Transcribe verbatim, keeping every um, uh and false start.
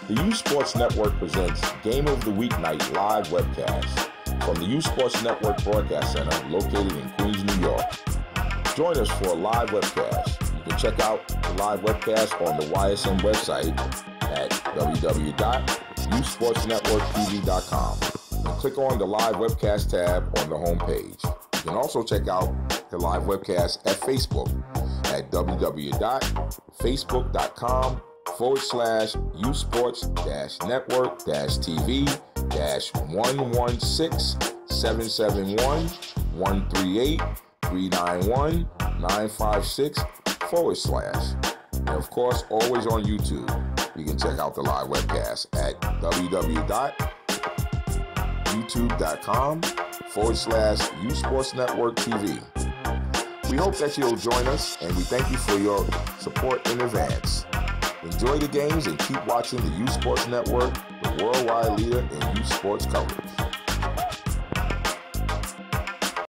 The U Sports Network presents Game of the Week Night live webcast from the U Sports Network Broadcast Center located in Queens, New York. Join us for a live webcast. You can check out the live webcast on the Y S N website at w w w dot u sports network t v dot com and click on the live webcast tab on the home page. You can also check out the live webcast at Facebook at w w w dot facebook dot com forward slash u sports dash network dash t v dash one one six seven seven one one three eight three nine one nine five six forward slash. And of course, always on YouTube. You can check out the live webcast at w w w dot youtube dot com forward slash U Sports Network T V. We hope that you'll join us, and we thank you for your support in advance. Enjoy the games and keep watching the U Sports Network, the worldwide leader in U Sports coverage.